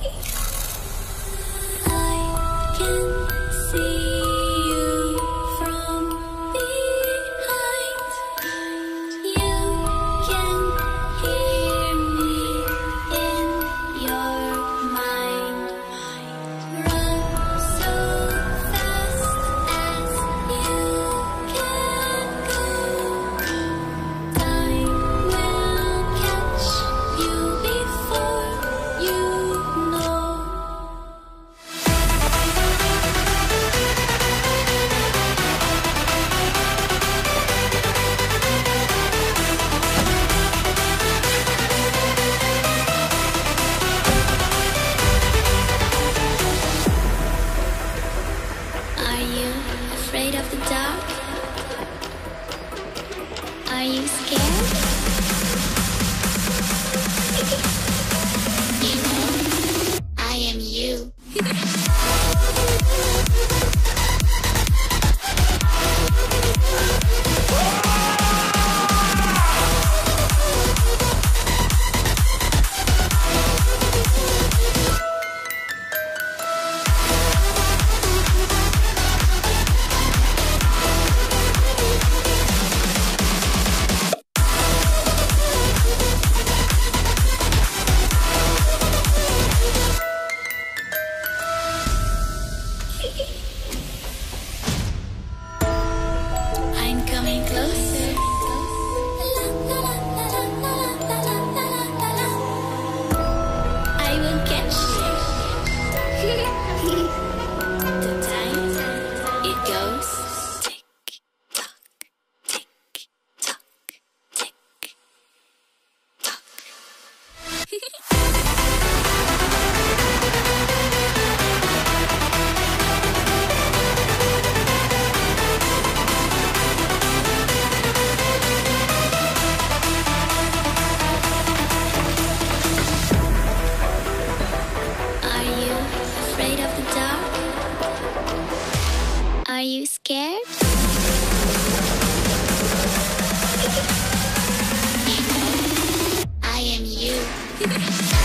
I can see you from behind. You can hear me in your mind. Run so fast as you can go. Time will catch you before you know. Are you afraid of the dark? Are you scared? You know, I am you. I'm coming closer. I will catch you. The time it goes tick tock, tick tock, tick tock. Are you afraid of the dark? Are you scared? You know, I am you.